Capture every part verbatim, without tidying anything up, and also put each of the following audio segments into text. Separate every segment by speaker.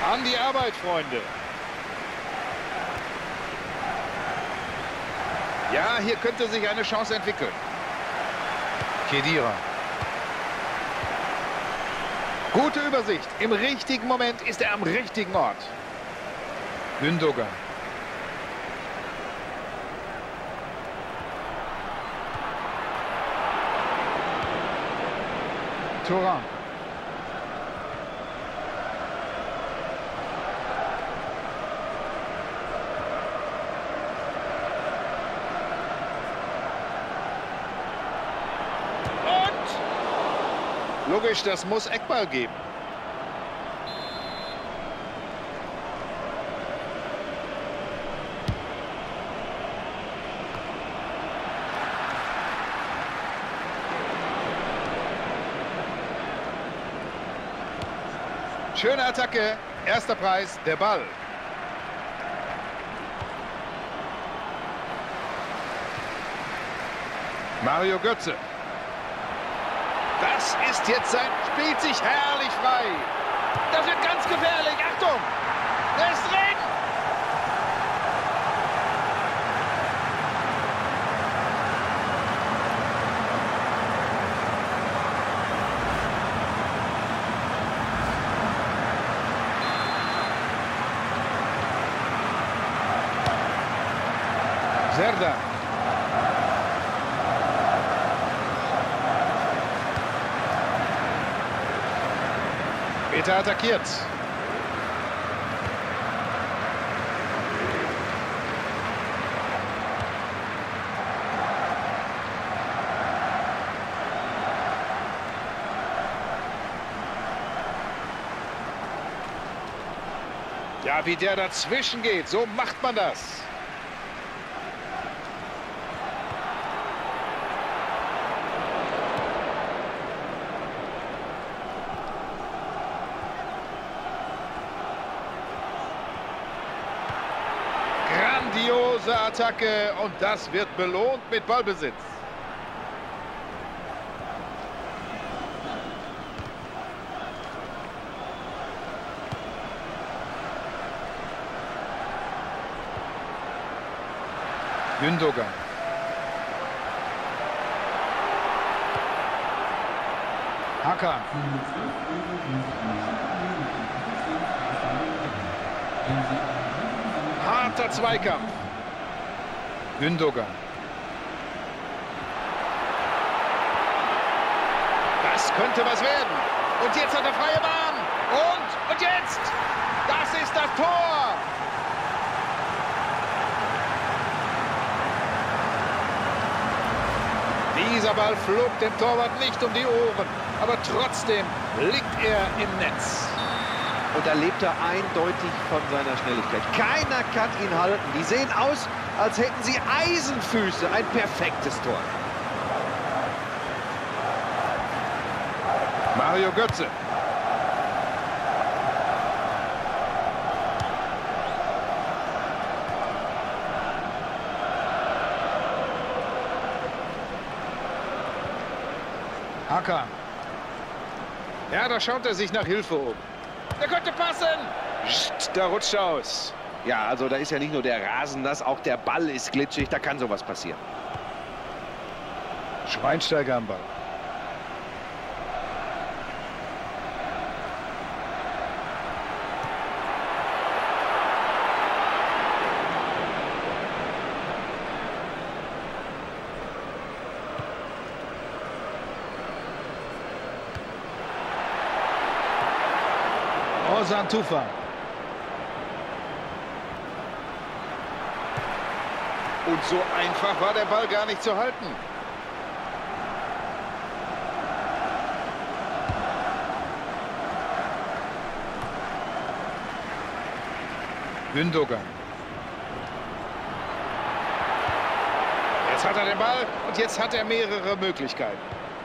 Speaker 1: An die Arbeit, Freunde. Ja, hier könnte sich eine Chance entwickeln. Khedira. Gute Übersicht. Im richtigen Moment ist er am richtigen Ort. Gündogan. Thuram. Logisch, das muss Eckball geben. Schöne Attacke. Erster Preis, der Ball. Mario Götze. Das ist jetzt sein... Spielt sich herrlich frei. Das wird ganz gefährlich. Achtung! Er ist drin! Serdar. Peter attackiert. Ja, wie der dazwischen geht, so macht man das. Grandiose Attacke und das wird belohnt mit Ballbesitz. Gündogan. Hakan. Harter Zweikampf. Gündogan. Das könnte was werden. Und jetzt hat er freie Bahn. Und, und jetzt. Das ist das Tor. Dieser Ball flog dem Torwart nicht um die Ohren. Aber trotzdem liegt er im Netz.
Speaker 2: Und da lebt er eindeutig von seiner Schnelligkeit. Keiner kann ihn halten. Die sehen aus, als hätten sie Eisenfüße. Ein perfektes Tor.
Speaker 1: Mario Götze. Hakan. Ja, da schaut er sich nach Hilfe um. Der könnte passen. Psst, da rutscht er aus.
Speaker 2: Ja, also da ist ja nicht nur der Rasen nass, auch der Ball ist glitschig. Da kann sowas passieren.
Speaker 1: Schweinsteiger am Ball. Ozan Tufan. Und so einfach war der Ball gar nicht zu halten. Gündogan. Jetzt hat er den Ball und jetzt hat er mehrere Möglichkeiten.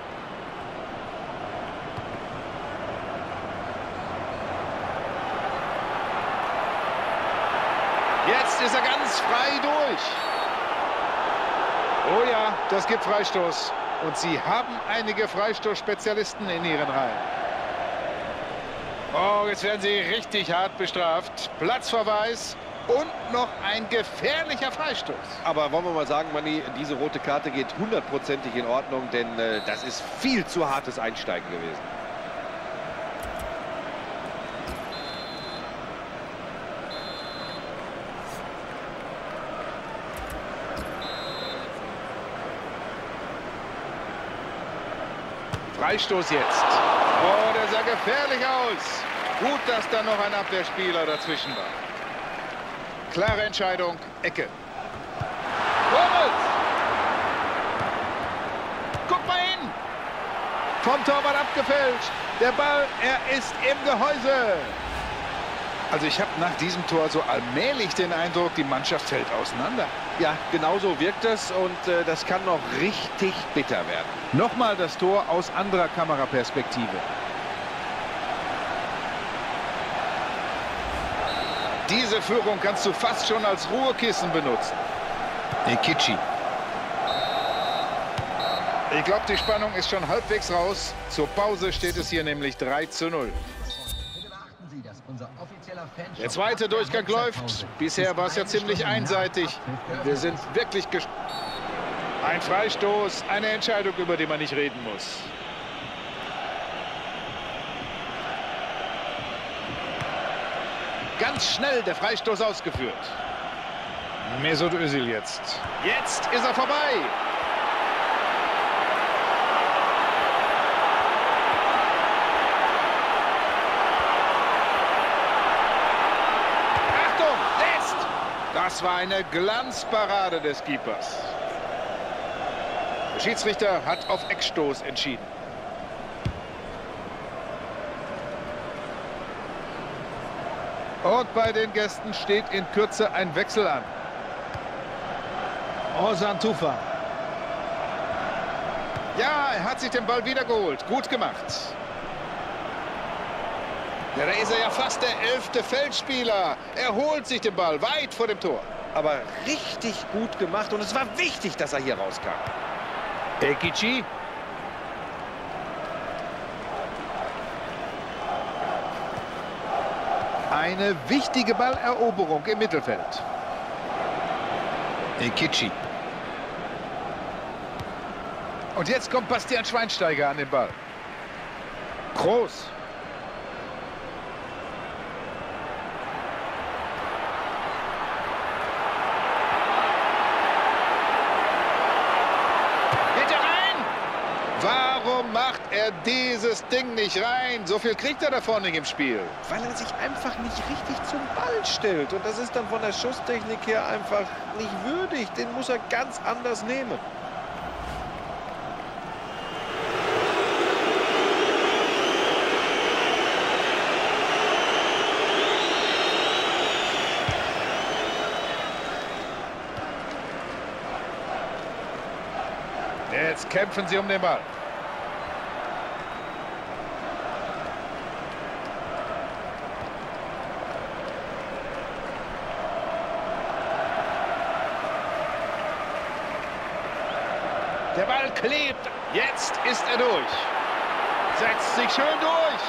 Speaker 1: Jetzt ist er ganz frei durch. Oh ja, das gibt Freistoß. Und sie haben einige Freistoßspezialisten in ihren Reihen. Oh, jetzt werden sie richtig hart bestraft. Platzverweis und noch ein gefährlicher Freistoß.
Speaker 2: Aber wollen wir mal sagen, Manni, diese rote Karte geht hundertprozentig in Ordnung, denn äh, das ist viel zu hartes Einsteigen gewesen.
Speaker 1: Freistoß jetzt. Oh, der sah gefährlich aus. Gut, dass da noch ein Abwehrspieler dazwischen war. Klare Entscheidung, Ecke. Hummels! Guck mal hin! Vom Torwart abgefälscht. Der Ball, er ist im Gehäuse. Also ich habe nach diesem Tor so allmählich den Eindruck, die Mannschaft fällt auseinander.
Speaker 2: Ja, genau so wirkt es und äh, das kann noch richtig bitter werden.
Speaker 1: Nochmal das Tor aus anderer Kameraperspektive. Diese Führung kannst du fast schon als Ruhekissen benutzen. Ekici. Ich glaube, die Spannung ist schon halbwegs raus. Zur Pause steht es hier nämlich drei zu null. Der zweite Durchgang läuft. Bisher war es ja ziemlich einseitig. Wir sind wirklich gespannt. Ein Freistoß, eine Entscheidung, über die man nicht reden muss. Ganz schnell der Freistoß ausgeführt. Mesut Özil jetzt. Jetzt ist er vorbei. Achtung, jetzt! Das war eine Glanzparade des Keepers. Der Schiedsrichter hat auf Eckstoß entschieden. Und bei den Gästen steht in Kürze ein Wechsel an. Ozan Tufan. Ja, er hat sich den Ball wiedergeholt. Gut gemacht. Ja, da ist er ja fast der elfte Feldspieler. Er holt sich den Ball weit vor dem Tor.
Speaker 2: Aber richtig gut gemacht und es war wichtig, dass er hier rauskam.
Speaker 1: Ekici. Eine wichtige Balleroberung im Mittelfeld. Ekici. Und jetzt kommt Bastian Schweinsteiger an den Ball. Groß. Geht er rein? Warum macht er dieses Ding nicht rein? So viel kriegt er davon nicht im Spiel.
Speaker 2: Weil er sich einfach nicht richtig zum Ball stellt. Und das ist dann von der Schusstechnik her einfach nicht würdig. Den muss er ganz anders nehmen.
Speaker 1: Jetzt kämpfen sie um den Ball. Der Ball klebt. Jetzt ist er durch. Setzt sich schön durch.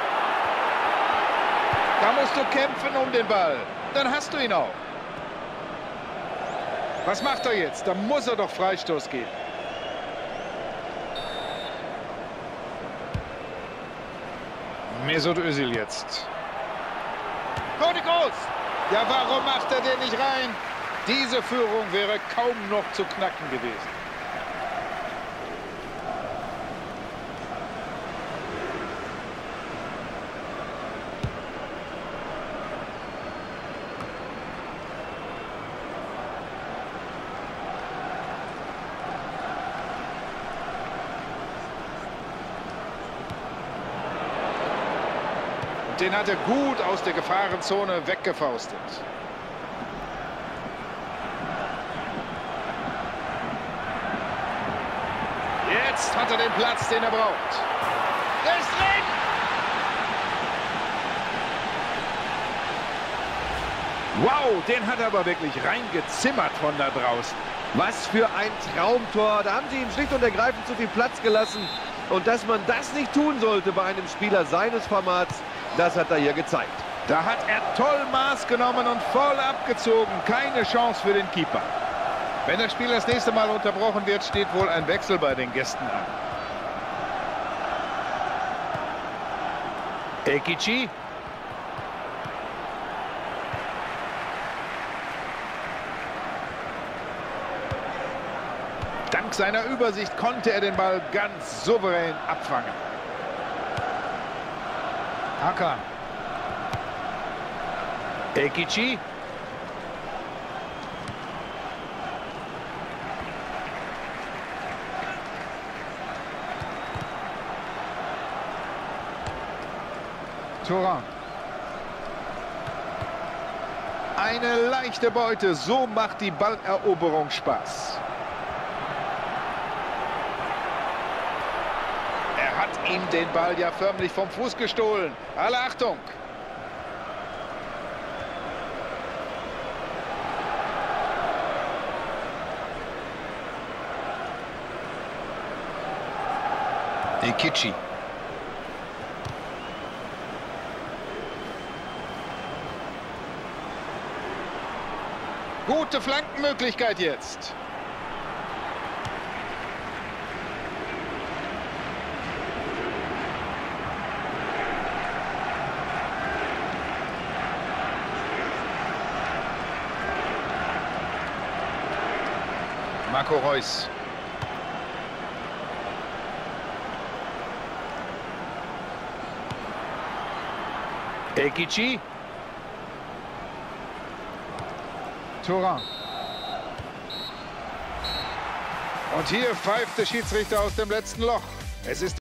Speaker 1: Da musst du kämpfen um den Ball. Dann hast du ihn auch. Was macht er jetzt? Da muss er doch Freistoß geben. Mesut Özil jetzt. Toni Kroos! Ja, warum macht er den nicht rein? Diese Führung wäre kaum noch zu knacken gewesen. Den hat er gut aus der Gefahrenzone weggefaustet. Jetzt hat er den Platz, den er braucht. Der ist drin! Wow, den hat er aber wirklich reingezimmert von da draußen.
Speaker 2: Was für ein Traumtor. Da haben sie ihm schlicht und ergreifend zu viel Platz gelassen. Und dass man das nicht tun sollte bei einem Spieler seines Formats, Das hat er hier gezeigt.
Speaker 1: Da hat er toll Maß genommen und voll abgezogen. Keine Chance für den Keeper. Wenn das Spiel das nächste Mal unterbrochen wird, steht wohl ein Wechsel bei den Gästen an. Ekici. Dank seiner Übersicht konnte er den Ball ganz souverän abfangen. Hakan. Ekici. Thuram. Eine leichte Beute, so macht die Balleroberung Spaß. Er hat ihm den Ball ja förmlich vom Fuß gestohlen. Alle Achtung! Ekici. Gute Flankenmöglichkeit jetzt. Marco Reus. Ekici. Thuram. Und hier pfeift der Schiedsrichter aus dem letzten Loch. Es ist